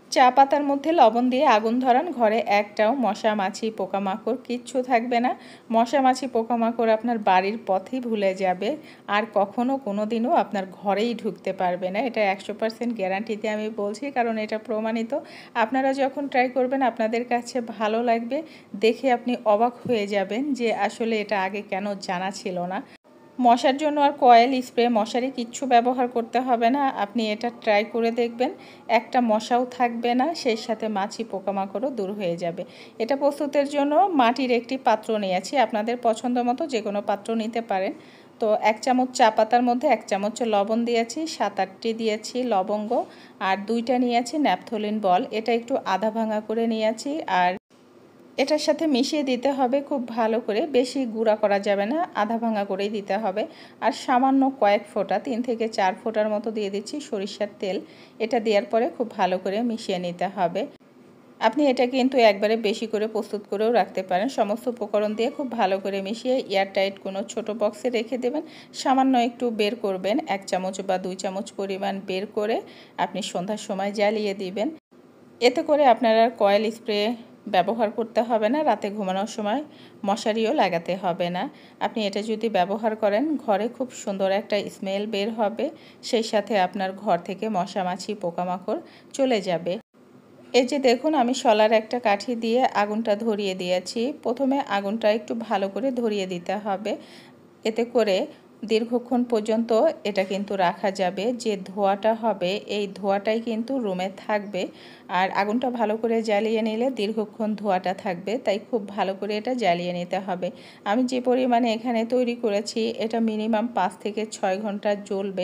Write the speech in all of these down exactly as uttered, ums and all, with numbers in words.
চা পাতার মধ্যে লবণ দিয়ে আগুন ধরান, ঘরে একটাও মশা মাছি পোকামাকড় কিচ্ছু থাকবে না। মশা মাছি পোকামাকড় আপনার বাড়ির পথেই ভুলে যাবে, আর কখনো কোনো দিনও আপনার ঘরেই ঢুকতে পারবে না। এটা একশো পার্সেন্ট গ্যারান্টিতে আমি বলছি, কারণ এটা প্রমাণিত। আপনারা যখন ট্রাই করবেন আপনাদের কাছে ভালো লাগবে, দেখে আপনি অবাক হয়ে যাবেন যে আসলে এটা আগে কেন জানা ছিল না। মশার জন্য আর কয়েল স্প্রে মশারি কিচ্ছু ব্যবহার করতে হবে না। আপনি এটা ট্রাই করে দেখবেন, একটা মশাও থাকবে না, সেই সাথে মাছি পোকামাকড়ও দূর হয়ে যাবে। এটা প্রস্তুতের জন্য মাটির একটি পাত্র নিয়েছি, আপনাদের পছন্দ মতো যে কোনো পাত্র নিতে পারেন। তো এক চামচ চা পাতার মধ্যে এক চামচ লবণ দিয়েছি, সাত আটটি দিয়েছি লবঙ্গ, আর দুইটা নিয়েছি ন্যাপথলিন বল। এটা একটু আধা ভাঙা করে নিয়েছি, আর এটার সাথে মিশিয়ে দিতে হবে খুব ভালো করে, বেশি গুঁড়া করা যাবে না, আধা ভাঙা করেই দিতে হবে। আর সামান্য কয়েক ফোঁটা, তিন থেকে চার ফোঁটার মতো দিয়ে দিচ্ছি সরিষার তেল। এটা দেওয়ার পরে খুব ভালো করে মিশিয়ে নিতে হবে। আপনি এটা কিন্তু একবারে বেশি করে প্রস্তুত করেও রাখতে পারেন। সমস্ত উপকরণ দিয়ে খুব ভালো করে মিশিয়ে এয়ারটাইট কোনো ছোট বক্সে রেখে দেবেন। সামান্য একটু বের করবেন, এক চামচ বা দুই চামচ পরিমাণ বের করে আপনি সন্ধ্যার সময় জ্বালিয়ে দিবেন। এতে করে আপনার আর কয়েল স্প্রে ব্যবহার করতে হবে না, রাতে ঘুমানোর সময় মশারিও লাগাতে হবে না। আপনি এটা যদি ব্যবহার করেন ঘরে খুব সুন্দর একটা স্মেল বের হবে, সেই সাথে আপনার ঘর থেকে মশা মাছি পোকামাকড় চলে যাবে। এই যে দেখুন, আমি শলার একটা কাঠি দিয়ে আগুনটা ধরিয়ে দিয়েছি। প্রথমে আগুনটা একটু ভালো করে ধরিয়ে দিতে হবে, এতে করে দীর্ঘক্ষণ পর্যন্ত এটা কিন্তু রাখা যাবে। যে ধোঁয়াটা হবে এই ধোঁয়াটাই কিন্তু রুমে থাকবে, আর আগুনটা ভালো করে জ্বালিয়ে নিলে দীর্ঘক্ষণ ধোঁয়াটা থাকবে, তাই খুব ভালো করে এটা জ্বালিয়ে নিতে হবে। আমি যে পরিমাণে এখানে তৈরি করেছি এটা মিনিমাম পাঁচ থেকে ছয় ঘন্টা জ্বলবে।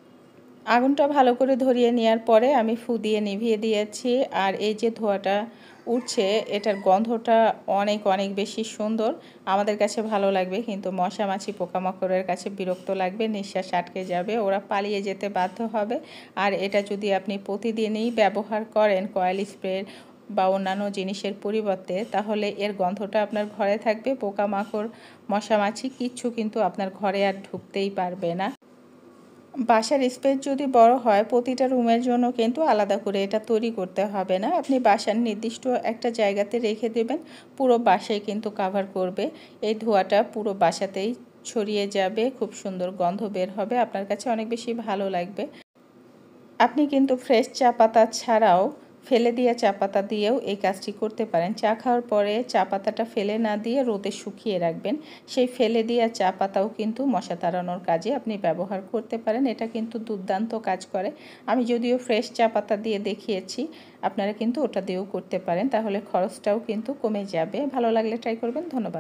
আগুনটা ভালো করে ধরিয়ে নেওয়ার পরে আমি ফু দিয়ে নিভিয়ে দিয়েছি, আর এই যে ধোঁয়াটা উঠছে এটার গন্ধটা অনেক অনেক বেশি সুন্দর। আমাদের কাছে ভালো লাগবে, কিন্তু মশা মাছি পোকামাকড়ের কাছে বিরক্ত লাগবে, নিঃশ্বাস আটকে যাবে, ওরা পালিয়ে যেতে বাধ্য হবে। আর এটা যদি আপনি প্রতিদিনই ব্যবহার করেন কয়েল স্প্রে বা অন্যান্য জিনিসের পরিবর্তে, তাহলে এর গন্ধটা আপনার ঘরে থাকবে, পোকামাকড় মশা মাছি কিচ্ছু কিন্তু আপনার ঘরে আর ঢুকতেই পারবে না। বাসার স্পেস যদি বড় হয় প্রতিটা রুমের জন্য কিন্তু আলাদা করে এটা তৈরি করতে হবে না। আপনি বাসার নির্দিষ্ট একটা জায়গাতে রেখে দেবেন, পুরো বাসায় কিন্তু কাভার করবে। এই ধোঁয়াটা পুরো বাসাতেই ছড়িয়ে যাবে, খুব সুন্দর গন্ধ বের হবে, আপনার কাছে অনেক বেশি ভালো লাগবে। আপনি কিন্তু ফ্রেশ চা পাতা ছাড়াও ফেলে দেওয়া চা পাতা দিয়েও এই কাজটি করতে পারেন। চা খাওয়ার পরে চা পাতাটা ফেলে না দিয়ে রোদে শুকিয়ে রাখবেন, সেই ফেলে দেওয়া চা পাতাও কিন্তু মশা তাড়ানোর কাজে আপনি ব্যবহার করতে পারেন। এটা কিন্তু দুর্দান্ত কাজ করে। আমি যদিও ফ্রেশ চা পাতা দিয়ে দেখিয়েছি, আপনারা কিন্তু ওটা দিয়েও করতে পারেন, তাহলে খরচটাও কিন্তু কমে যাবে। ভালো লাগলে ট্রাই করবেন। ধন্যবাদ।